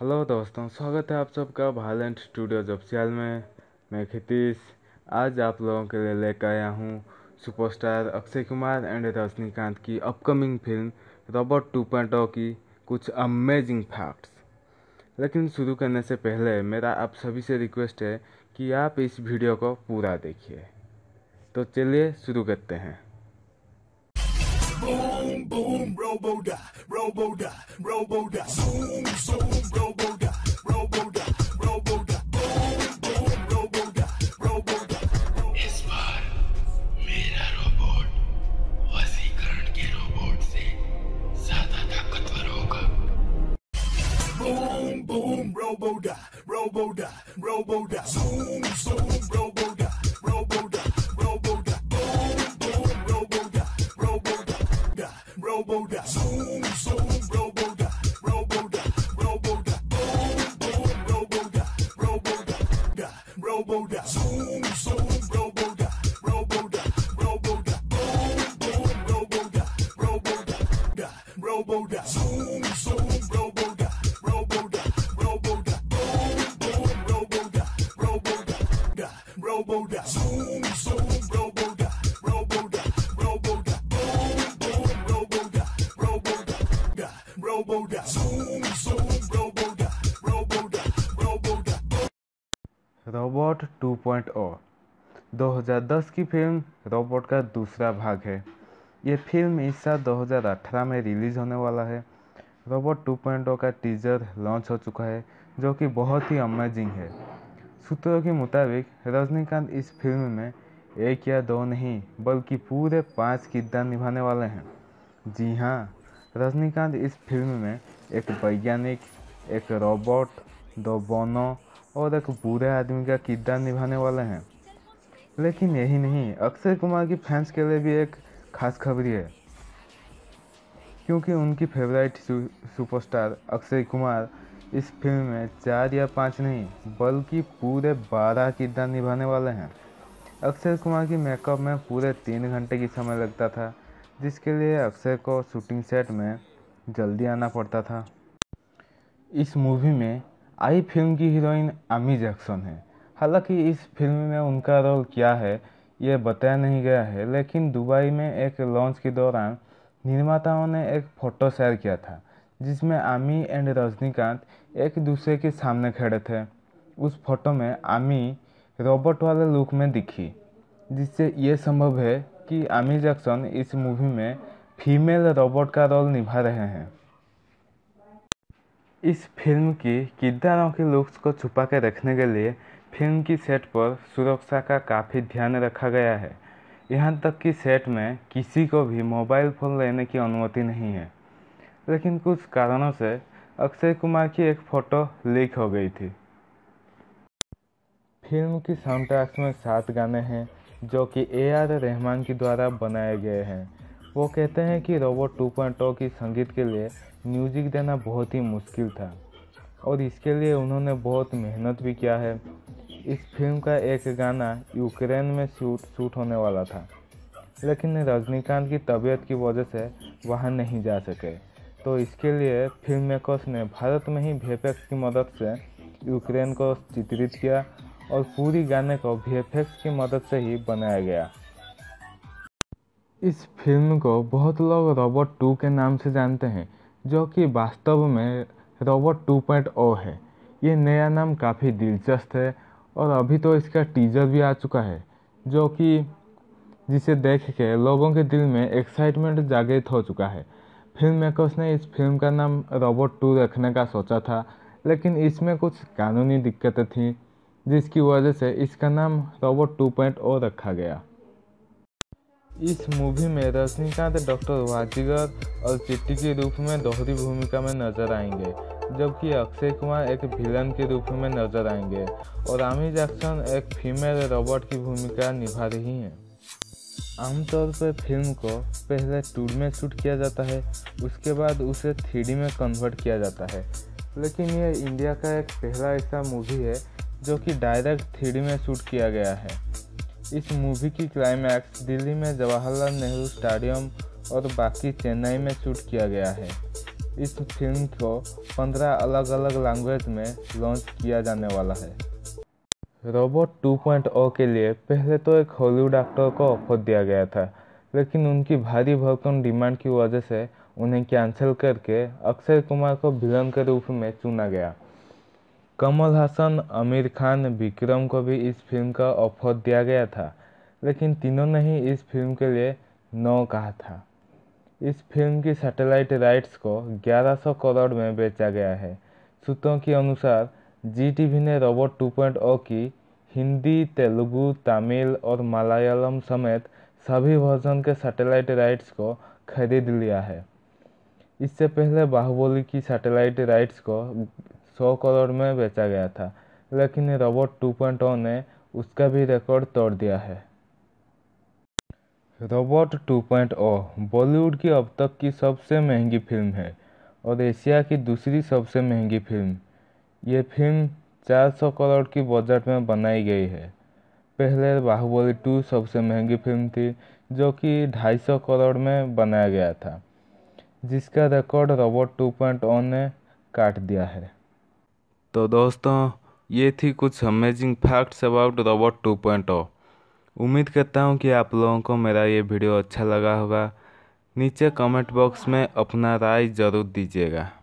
Hello दोस्तों, स्वागत है आप सबका भालेंट स्टूडियोज ऑफिशियल में। मैं खितीश आज आप लोगों के लिए लेकर आया हूँ सुपरस्टार अक्षय कुमार एंड रजनीकांत की अपकमिंग फिल्म रोबोट 2.0 की कुछ अमेजिंग फैक्ट्स। लेकिन शुरू करने से पहले मेरा आप सभी से रिक्वेस्ट है कि आप इस वीडियो को पूरा देखिए। तो चलिए शुरू करते हैं। Boom, boom, robo-da, robo-da, robo-da. Zoom, zoom, robo-da, robo-da, robo-da. Boom, boom, robo-da, robo-da. इस बार मेरा रोबोट वसीकरण के रोबोट से ज्यादा ताकतवर होगा। Boom, boom, robo-da, robo-da, robo-da. Zoom, zoom, robo-da, robo-da, robo-da. Boom, boom, robo-da, robo-da, robo-da. Zoom, zoom, robo-da, robo-da, robo-da. Boom, boom, robo-da, robo-da, robo-da. Zoom, zoom, robo-da, robo-da, robo-da. Boom, boom, robo-da, robo-da, robo-da. Zoom, zoom, robo-da, robo-da, robo-da. Boom, boom, robo-da, robo-da, robo-da. Zoom, zoom, robo-da, robo-da, robo-da. Boom, boom, robo-da, robo-da, robo-da. Zoom, zoom, robo-da, robo-da, robo-da. Robot 2.0 2010 की film robot का दूसरा भाग है। ये film इस साल 2018 में release होने वाला है। रोबोट 2.0 का टीजर लॉन्च हो चुका है जो कि बहुत ही अमेजिंग है। सूत्रों के मुताबिक रजनीकांत इस फिल्म में एक या दो नहीं बल्कि पूरे 5 किरदार निभाने वाले हैं। जी हाँ, रजनीकांत इस फिल्म में एक वैज्ञानिक, एक रोबोट, 2 बोनो और एक बूढ़े आदमी का किरदार निभाने वाले हैं। लेकिन यही नहीं, अक्षय कुमार की फैंस के लिए भी एक खास खबरी है, क्योंकि उनकी फेवरेट सुपरस्टार अक्षय कुमार इस फिल्म में 4 या 5 नहीं बल्कि पूरे 12 किरदार निभाने वाले हैं। अक्षय कुमार की मेकअप में पूरे 3 घंटे की समय लगता था, जिसके लिए अक्षय को शूटिंग सेट में जल्दी आना पड़ता था। इस मूवी में आई फिल्म की हीरोइन आमी जैक्सन है। हालांकि इस फिल्म में उनका रोल क्या है ये बताया नहीं गया है, लेकिन दुबई में एक लॉन्च के दौरान निर्माताओं ने एक फ़ोटो शेयर किया था जिसमें आमी एंड रजनीकांत एक दूसरे के सामने खड़े थे। उस फोटो में आमी रोबोट वाले लुक में दिखी, जिससे ये संभव है कि आमी जैक्सन इस मूवी में फीमेल रोबोट का रोल निभा रहे हैं। इस फिल्म की किरदारों के लुक्स को छुपा के रखने के लिए फिल्म की सेट पर सुरक्षा का काफ़ी ध्यान रखा गया है। यहाँ तक कि सेट में किसी को भी मोबाइल फ़ोन लेने की अनुमति नहीं है। लेकिन कुछ कारणों से अक्षय कुमार की एक फ़ोटो लीक हो गई थी। फिल्म की साउंड ट्रैक्स में 7 गाने हैं जो कि AR रहमान के द्वारा बनाए गए हैं। वो कहते हैं कि रोबोट 2.0 की संगीत के लिए म्यूजिक देना बहुत ही मुश्किल था और इसके लिए उन्होंने बहुत मेहनत भी किया है। इस फिल्म का एक गाना यूक्रेन में शूट होने वाला था, लेकिन रजनीकांत की तबीयत की वजह से वहां नहीं जा सके, तो इसके लिए फिल्म मेकर्स ने भारत में ही VFX की मदद से यूक्रेन को चित्रित किया और पूरी गाने को VFX की मदद से ही बनाया गया। इस फिल्म को बहुत लोग रोबोट 2 के नाम से जानते हैं, जो कि वास्तव में रोबोट 2.0 है। ये नया नाम काफ़ी दिलचस्प है और अभी तो इसका टीजर भी आ चुका है, जो कि जिसे देख के लोगों के दिल में एक्साइटमेंट जागृत हो चुका है। फिल्म मेकर्स ने इस फिल्म का नाम रोबोट 2 रखने का सोचा था, लेकिन इसमें कुछ कानूनी दिक्कतें थीं, जिसकी वजह से इसका नाम रोबोट 2.0 रखा गया। इस मूवी में रजनीकांत डॉक्टर वाजीगर और चिट्टी के रूप में दोहरी भूमिका में नजर आएंगे, जबकि अक्षय कुमार एक विलन के रूप में नजर आएंगे और आमी जैक्सन एक फीमेल रोबोट की भूमिका निभा रही हैं। आमतौर पर फिल्म को पहले 2D में शूट किया जाता है, उसके बाद उसे 3D में कन्वर्ट किया जाता है, लेकिन यह इंडिया का एक पहला ऐसा मूवी है जो कि डायरेक्ट 3D में शूट किया गया है। इस मूवी की क्लाइमैक्स दिल्ली में जवाहरलाल नेहरू स्टेडियम और बाकी चेन्नई में शूट किया गया है। इस फिल्म को 15 अलग अलग लैंग्वेज में लॉन्च किया जाने वाला है। रोबोट 2.0 के लिए पहले तो एक हॉलीवुड एक्टर को ऑफर दिया गया था, लेकिन उनकी भारी भरकम डिमांड की वजह से उन्हें कैंसिल करके अक्षय कुमार को विलन के रूप में चुना गया। कमल हासन, आमिर खान, विक्रम को भी इस फिल्म का ऑफर दिया गया था, लेकिन तीनों ने ही इस फिल्म के लिए नो कहा था। इस फिल्म की सैटेलाइट राइट्स को 1100 करोड़ में बेचा गया है। सूत्रों के अनुसार जी टीवी ने रोबोट 2.0 की हिंदी, तेलुगु, तमिल और मलयालम समेत सभी वर्जन के सैटेलाइट राइट्स को खरीद लिया है। इससे पहले बाहुबली की सैटेलाइट राइट्स को 100 करोड़ में बेचा गया था, लेकिन रोबोट 2.0 ने उसका भी रिकॉर्ड तोड़ दिया है। रोबोट 2.0 बॉलीवुड की अब तक की सबसे महंगी फिल्म है और एशिया की दूसरी सबसे महंगी फिल्म। ये फिल्म 400 करोड़ की बजट में बनाई गई है। पहले बाहुबली 2 सबसे महंगी फिल्म थी, जो कि 250 करोड़ में बनाया गया था, जिसका रिकॉर्ड रोबोट 2.0 ने काट दिया है। तो दोस्तों, ये थी कुछ अमेजिंग फैक्ट्स अबाउट रोबोट 2.0। उम्मीद करता हूँ कि आप लोगों को मेरा ये वीडियो अच्छा लगा होगा। नीचे कमेंट बॉक्स में अपना राय ज़रूर दीजिएगा।